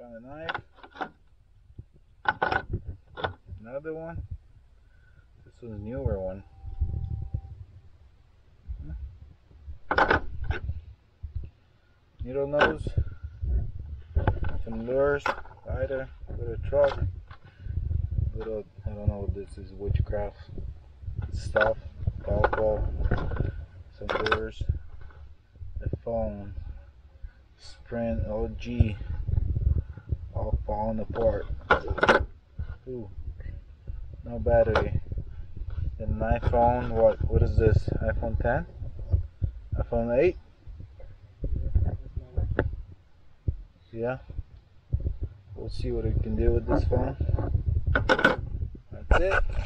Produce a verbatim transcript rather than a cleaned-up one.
Found a knife. Another one. This one's a newer one. Needle nose. Some lures. Lighter. Little truck. Little, I don't know what this is. Witchcraft stuff. Golf ball. Some lures. The phone. Sprint O G. All falling apart. Ooh. No battery. An iPhone, what what is this? iPhone ten? iPhone eight? Yeah. We'll see what we can do with this phone. That's it.